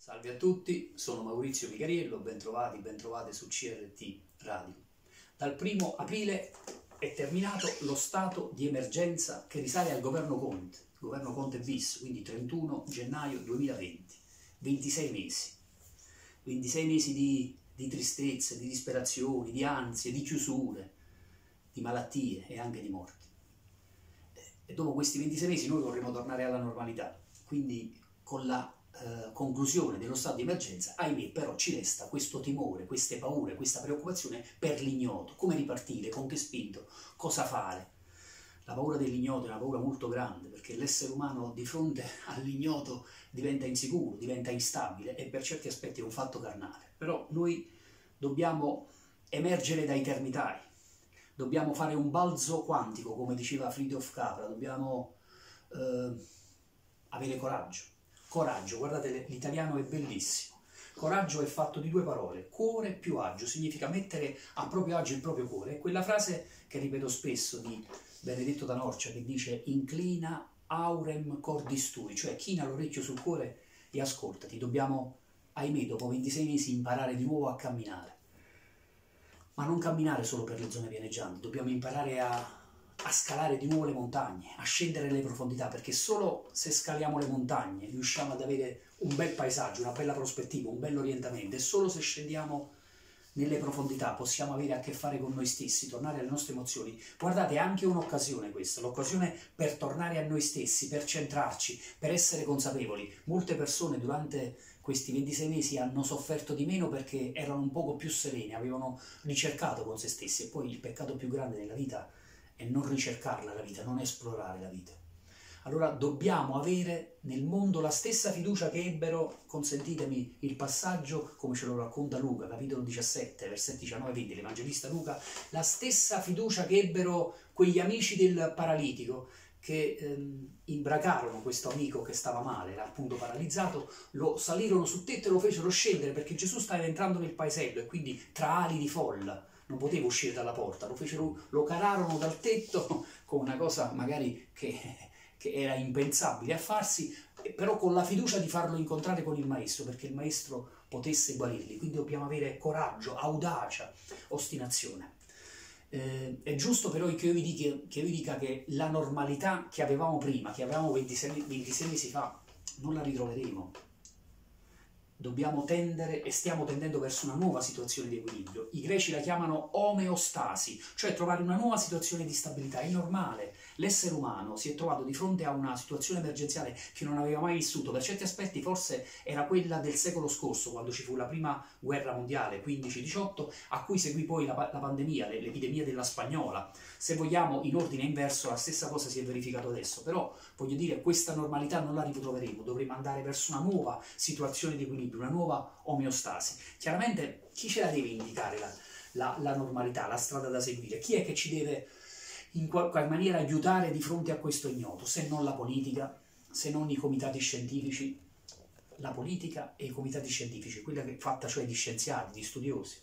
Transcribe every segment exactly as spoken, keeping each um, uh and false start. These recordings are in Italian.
Salve a tutti, sono Maurizio Picariello, bentrovati, bentrovate su C R T Radio. Dal primo aprile è terminato lo stato di emergenza che risale al governo Conte, governo Conte bis, quindi trentuno gennaio duemilaventi, ventisei mesi. ventisei mesi di, di tristezze, di disperazioni, di ansie, di chiusure, di malattie e anche di morti. E dopo questi ventisei mesi noi vorremmo tornare alla normalità, quindi con la eh, conclusione dello stato di emergenza, ahimè, però ci resta questo timore, queste paure, questa preoccupazione per l'ignoto. Come ripartire, con che spinto, cosa fare? La paura dell'ignoto è una paura molto grande, perché l'essere umano di fronte all'ignoto diventa insicuro, diventa instabile e per certi aspetti è un fatto carnale. Però noi dobbiamo emergere dai termitai, dobbiamo fare un balzo quantico, come diceva Fritjof Capra, dobbiamo eh, avere coraggio. Coraggio, guardate, l'italiano è bellissimo. Coraggio è fatto di due parole, cuore più agio, significa mettere a proprio agio il proprio cuore. È quella frase che ripeto spesso di Benedetto da Norcia che dice inclina aurem cordis tui, cioè china l'orecchio sul cuore e ascoltati. Dobbiamo, ahimè, dopo ventisei mesi imparare di nuovo a camminare. Ma non camminare solo per le zone pianeggianti, dobbiamo imparare a, a scalare di nuovo le montagne, a scendere nelle profondità, perché solo se scaliamo le montagne riusciamo ad avere un bel paesaggio, una bella prospettiva, un bel orientamento, e solo se scendiamo nelle profondità possiamo avere a che fare con noi stessi, tornare alle nostre emozioni. Guardate, è anche un'occasione questa, l'occasione per tornare a noi stessi, per centrarci, per essere consapevoli. Molte persone durante questi ventisei mesi hanno sofferto di meno perché erano un poco più serene, avevano ricercato con se stessi, e poi il peccato più grande nella vita è non ricercarla la vita, non esplorare la vita. Allora dobbiamo avere nel mondo la stessa fiducia che ebbero, consentitemi il passaggio, come ce lo racconta Luca, capitolo diciassette, versetti diciannove venti, l'Evangelista Luca, la stessa fiducia che ebbero quegli amici del paralitico, che ehm, imbracarono questo amico che stava male, era appunto paralizzato, lo salirono sul tetto e lo fecero scendere perché Gesù stava entrando nel paesello e quindi tra ali di folla non poteva uscire dalla porta, lo fecero, lo cararono dal tetto con una cosa magari che, che era impensabile a farsi, però con la fiducia di farlo incontrare con il maestro, perché il maestro potesse guarirli. Quindi dobbiamo avere coraggio, audacia, ostinazione. Eh, è giusto però che io, vi dica, che io vi dica che la normalità che avevamo prima, che avevamo ventisei, ventisei mesi fa, non la ritroveremo. Dobbiamo tendere e stiamo tendendo verso una nuova situazione di equilibrio. I greci la chiamano omeostasi, cioè trovare una nuova situazione di stabilità. È normale. L'essere umano si è trovato di fronte a una situazione emergenziale che non aveva mai vissuto. Per certi aspetti forse era quella del secolo scorso, quando ci fu la prima guerra mondiale, quindici diciotto, a cui seguì poi la, la pandemia, l'epidemia della spagnola. Se vogliamo, in ordine inverso, la stessa cosa si è verificato adesso. Però, voglio dire, questa normalità non la ritroveremo. Dovremo andare verso una nuova situazione di equilibrio, una nuova omeostasi. Chiaramente chi ce la deve indicare la, la, la normalità, la strada da seguire? Chi è che ci deve in qualche maniera aiutare di fronte a questo ignoto? Se non la politica, se non i comitati scientifici, la politica e i comitati scientifici, quella che è fatta cioè di scienziati, di studiosi,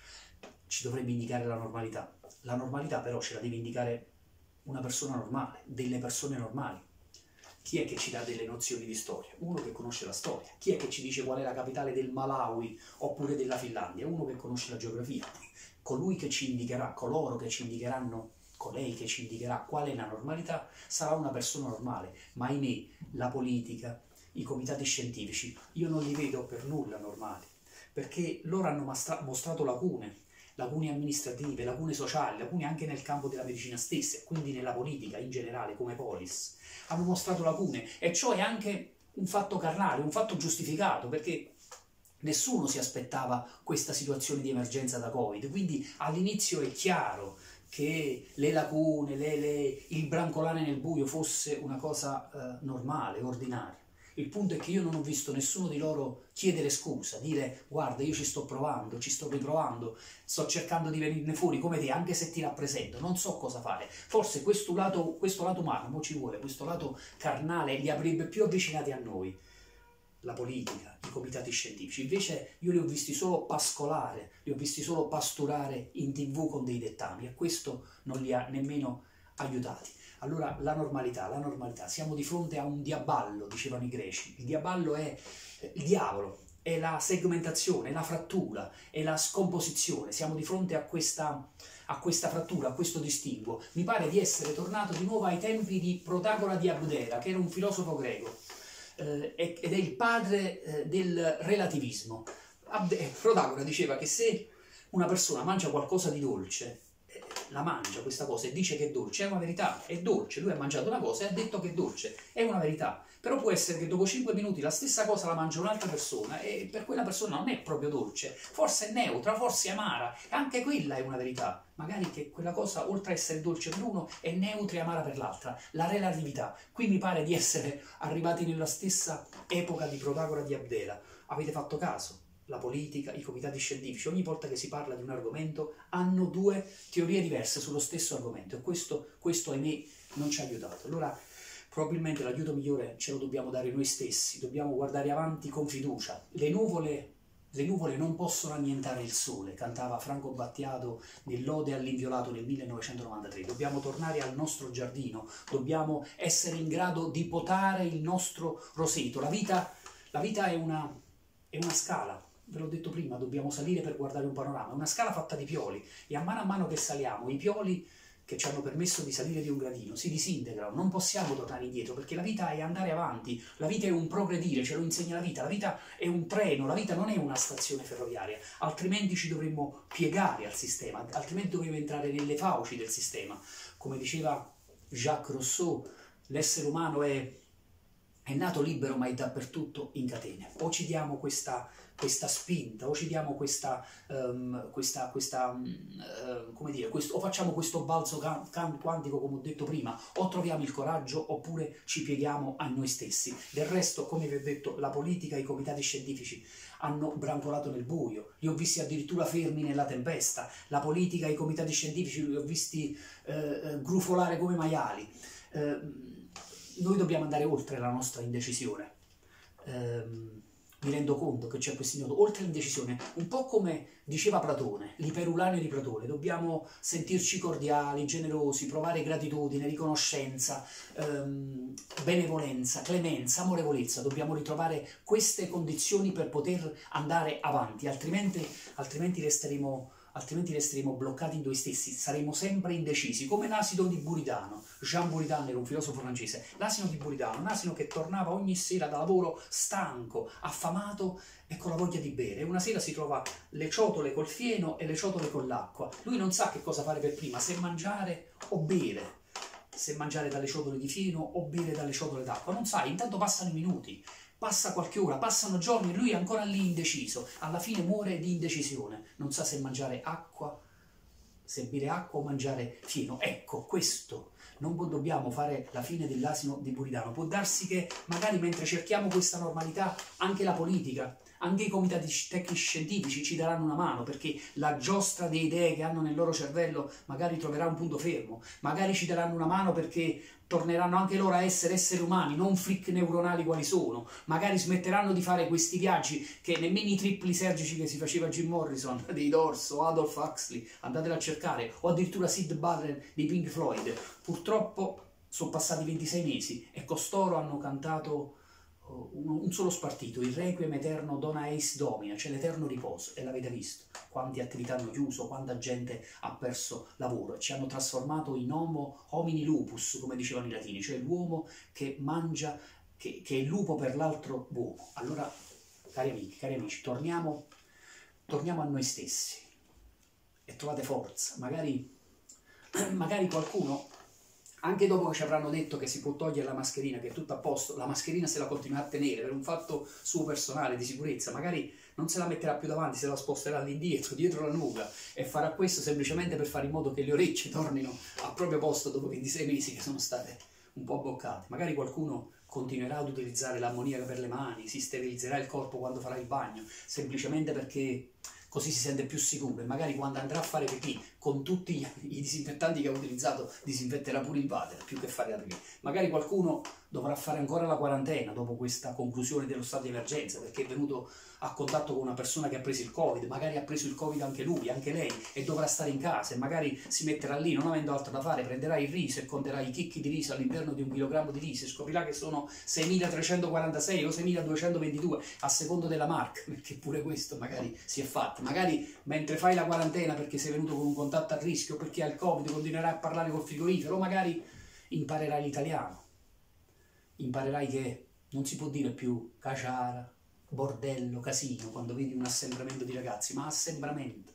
ci dovrebbe indicare la normalità. La normalità però ce la deve indicare una persona normale, delle persone normali. Chi è che ci dà delle nozioni di storia? Uno che conosce la storia. Chi è che ci dice qual è la capitale del Malawi oppure della Finlandia? Uno che conosce la geografia. Colui che ci indicherà, coloro che ci indicheranno, colei che ci indicherà qual è la normalità, sarà una persona normale. Ma ahimè, la politica, i comitati scientifici, io non li vedo per nulla normali, perché loro hanno mostrato lacune, lacune amministrative, lacune sociali, lacune anche nel campo della medicina stessa, e quindi nella politica in generale, come polis. Hanno mostrato lacune, e ciò è anche un fatto carnale, un fatto giustificato, perché nessuno si aspettava questa situazione di emergenza da Covid, quindi all'inizio è chiaro che le lacune, le, le, il brancolare nel buio fosse una cosa eh, normale, ordinaria. Il punto è che io non ho visto nessuno di loro chiedere scusa, dire guarda io ci sto provando, ci sto riprovando, sto cercando di venirne fuori come te, anche se ti rappresento, non so cosa fare. Forse questo lato, questo lato umano, mo ci vuole, questo lato carnale li avrebbe più avvicinati a noi, la politica, i comitati scientifici. Invece io li ho visti solo pascolare, li ho visti solo pasturare in tv con dei dettami, e questo non li ha nemmeno aiutati. Allora la normalità, la normalità, siamo di fronte a un diaballo, dicevano i greci. Il diaballo è il diavolo, è la segmentazione, è la frattura, è la scomposizione. Siamo di fronte a questa, a questa frattura, a questo distinguo. Mi pare di essere tornato di nuovo ai tempi di Protagora di Abdera, che era un filosofo greco, eh, ed è il padre eh, del relativismo. Abde Protagora diceva che se una persona mangia qualcosa di dolce, eh, la mangia questa cosa e dice che è dolce, è una verità, è dolce. Lui ha mangiato una cosa e ha detto che è dolce, è una verità. Però può essere che dopo cinque minuti la stessa cosa la mangia un'altra persona e per quella persona non è proprio dolce, forse è neutra, forse è amara, e anche quella è una verità. Magari che quella cosa, oltre a essere dolce per uno, è neutra e amara per l'altra. La relatività. Qui mi pare di essere arrivati nella stessa epoca di Protagora di Abdera. Avete fatto caso? La politica, i comitati scientifici, ogni volta che si parla di un argomento, hanno due teorie diverse sullo stesso argomento e questo, questo ahimè, non ci ha aiutato. Allora, probabilmente l'aiuto migliore ce lo dobbiamo dare noi stessi, dobbiamo guardare avanti con fiducia. Le nuvole, le nuvole non possono annientare il sole, cantava Franco Battiato nell'Ode all'Inviolato del millenovecentonovantatré. Dobbiamo tornare al nostro giardino, dobbiamo essere in grado di potare il nostro roseto. La vita, la vita è una, è una scala. Ve l'ho detto prima, dobbiamo salire per guardare un panorama, è una scala fatta di pioli e a mano a mano che saliamo, i pioli che ci hanno permesso di salire di un gradino si disintegrano, non possiamo tornare indietro perché la vita è andare avanti, la vita è un progredire, ce lo insegna la vita, la vita è un treno, la vita non è una stazione ferroviaria, altrimenti ci dovremmo piegare al sistema, altrimenti dovremmo entrare nelle fauci del sistema. Come diceva Jacques Rousseau, l'essere umano è, è nato libero ma è dappertutto in catene. O ci diamo questa... questa spinta, o ci diamo questa, um, questa, questa um, uh, come dire, questo, o facciamo questo balzo quantico come ho detto prima, o troviamo il coraggio oppure ci pieghiamo a noi stessi. Del resto, come vi ho detto, la politica e i comitati scientifici hanno brancolato nel buio, li ho visti addirittura fermi nella tempesta, la politica e i comitati scientifici li ho visti uh, grufolare come maiali. Uh, noi dobbiamo andare oltre la nostra indecisione. Uh, Mi rendo conto che c'è questo nodo, oltre all'indecisione, un po' come diceva Platone, l'iperulane di Platone, dobbiamo sentirci cordiali, generosi, provare gratitudine, riconoscenza, ehm, benevolenza, clemenza, amorevolezza, dobbiamo ritrovare queste condizioni per poter andare avanti, altrimenti, altrimenti resteremo... altrimenti resteremo bloccati in noi stessi, saremo sempre indecisi, come l'asino di Buridano. Jean Buridan era un filosofo francese, l'asino di Buridano, un asino che tornava ogni sera da lavoro stanco, affamato e con la voglia di bere. Una sera si trova le ciotole col fieno e le ciotole con l'acqua. Lui non sa che cosa fare per prima, se mangiare o bere, se mangiare dalle ciotole di fieno o bere dalle ciotole d'acqua. Non sa, intanto passano i minuti. Passa qualche ora, passano giorni e lui è ancora lì indeciso. Alla fine muore di indecisione. Non sa se mangiare acqua, se bere acqua o mangiare fieno. Ecco, questo. Non dobbiamo fare la fine dell'asino di Buridano. Può darsi che magari mentre cerchiamo questa normalità anche la politica, anche i comitati tecnici scientifici ci daranno una mano, perché la giostra di idee che hanno nel loro cervello magari troverà un punto fermo. Magari ci daranno una mano perché torneranno anche loro a essere esseri umani, non freak neuronali quali sono. Magari smetteranno di fare questi viaggi che nemmeno i tripli sergici che si faceva Jim Morrison dei Doors o Adolf Huxley, andatela a cercare, o addirittura Sid Barrett dei Pink Floyd. Purtroppo sono passati ventisei mesi e costoro hanno cantato un solo spartito, il Requiem eterno Dona Eis Domina, cioè l'eterno riposo, e l'avete visto quante attività hanno chiuso, quanta gente ha perso lavoro e ci hanno trasformato in homo homini lupus, come dicevano i latini, cioè l'uomo che mangia, che, che è il lupo per l'altro uomo. Allora, cari amici, cari amici, torniamo, torniamo a noi stessi e trovate forza. Magari, magari qualcuno, anche dopo che ci avranno detto che si può togliere la mascherina, che è tutto a posto, la mascherina se la continua a tenere per un fatto suo personale di sicurezza, magari non se la metterà più davanti, se la sposterà all'indietro, dietro la nuca, e farà questo semplicemente per fare in modo che le orecchie tornino al proprio posto dopo ventisei mesi che sono state un po' boccate. Magari qualcuno continuerà ad utilizzare l'ammoniaca per le mani, si sterilizzerà il corpo quando farà il bagno, semplicemente perché così si sente più sicuro, e magari quando andrà a fare pipì con tutti i disinfettanti che ha utilizzato disinfetterà pure il water più che fare la pipì. Magari qualcuno dovrà fare ancora la quarantena dopo questa conclusione dello stato di emergenza, perché è venuto a contatto con una persona che ha preso il Covid, magari ha preso il Covid anche lui, anche lei, e dovrà stare in casa, e magari si metterà lì, non avendo altro da fare, prenderà il riso e conterà i chicchi di riso all'interno di un chilogrammo di riso e scoprirà che sono seimilatrecentoquarantasei o seimiladuecentoventidue, a secondo della marca, perché pure questo magari si è fatto. Magari mentre fai la quarantena perché sei venuto con un contatto a rischio, perché hai il Covid, continuerai a parlare col frigorifero, o magari imparerai l'italiano. Imparerai che non si può dire più caciara, bordello, casino quando vedi un assembramento di ragazzi, ma assembramento.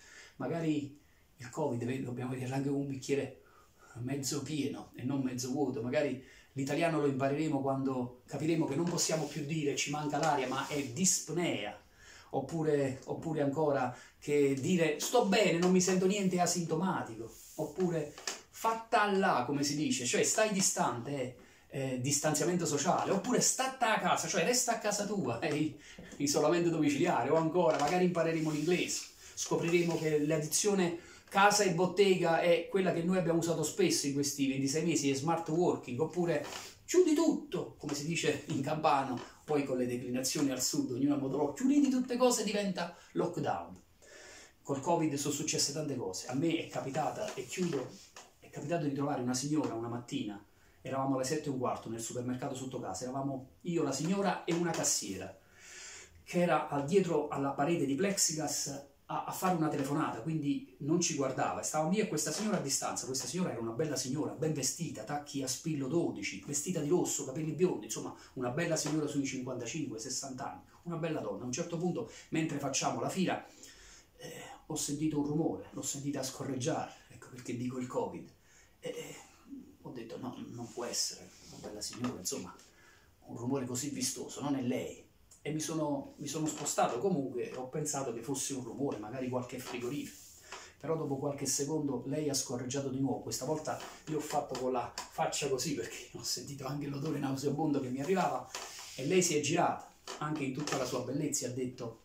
Magari il Covid dobbiamo vederlo anche con un bicchiere mezzo pieno e non mezzo vuoto. Magari l'italiano lo impareremo quando capiremo che non possiamo più dire ci manca l'aria, ma è dispnea. Oppure, oppure ancora che dire sto bene, non mi sento niente, è asintomatico. Oppure fatta là, come si dice, cioè stai distante, eh. Eh, distanziamento sociale, oppure statta a casa, cioè resta a casa tua, eh, isolamento domiciliare, o ancora magari impareremo l'inglese, scopriremo che l'addizione casa e bottega è quella che noi abbiamo usato spesso in questi ventisei mesi di smart working, oppure chiudi tutto, come si dice in campano, poi con le declinazioni al sud, ognuno a modo loro, chiudi tutte cose, diventa lockdown. Col Covid sono successe tante cose, a me è capitata, e chiudo, è capitato di trovare una signora una mattina. Eravamo alle sette e un quarto nel supermercato sotto casa, eravamo io, la signora e una cassiera, che era dietro alla parete di plexiglass a, a fare una telefonata, quindi non ci guardava, e stavamo io e questa signora a distanza. Questa signora era una bella signora, ben vestita, tacchi a spillo dodici, vestita di rosso, capelli biondi, insomma una bella signora sui cinquantacinque sessanta anni, una bella donna. A un certo punto, mentre facciamo la fila, eh, ho sentito un rumore, l'ho sentita scorreggiare, ecco perché dico il Covid. Eh, Ho detto no, non può essere una bella signora, insomma, un rumore così vistoso, non è lei. E mi sono, mi sono spostato comunque, ho pensato che fosse un rumore, magari qualche frigorifero. Però dopo qualche secondo lei ha scorreggiato di nuovo. Questa volta io ho fatto con la faccia così, perché ho sentito anche l'odore nauseabondo che mi arrivava, e lei si è girata, anche in tutta la sua bellezza, e ha detto: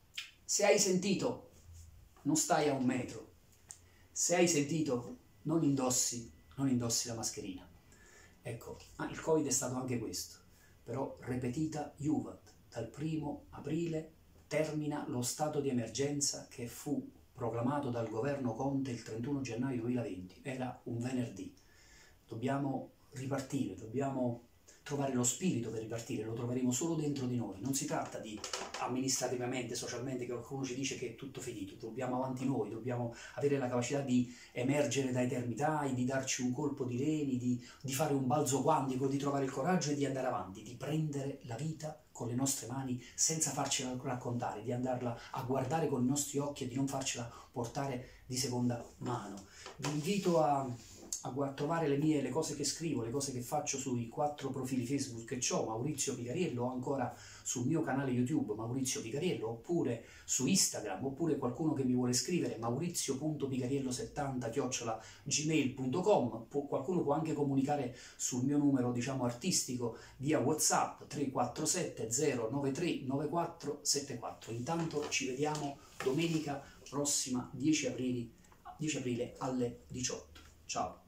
se hai sentito, non stai a un metro. Se hai sentito, non indossi non indossi la mascherina. Ecco, il Covid è stato anche questo, però repetita iuvat, dal primo aprile termina lo stato di emergenza che fu proclamato dal governo Conte il trentuno gennaio duemilaventi, era un venerdì. Dobbiamo ripartire, dobbiamo trovare lo spirito per ripartire, lo troveremo solo dentro di noi. Non si tratta di amministrativamente, socialmente, che qualcuno ci dice che è tutto finito, dobbiamo avanti noi, dobbiamo avere la capacità di emergere dai termitai, di darci un colpo di reni, di, di fare un balzo quantico, di trovare il coraggio e di andare avanti, di prendere la vita con le nostre mani senza farcela raccontare, di andarla a guardare con i nostri occhi e di non farcela portare di seconda mano. Vi invito a a trovare le mie, le cose che scrivo, le cose che faccio sui quattro profili Facebook che ho, Maurizio Picariello, o ancora sul mio canale YouTube Maurizio Picariello, oppure su Instagram, oppure qualcuno che mi vuole scrivere maurizio punto picariello settanta chiocciola gmail punto com. Qualcuno può anche comunicare sul mio numero, diciamo, artistico via WhatsApp tre quattro sette zero nove tre nove quattro sette quattro. Intanto ci vediamo domenica prossima dieci aprile alle diciotto. Ciao!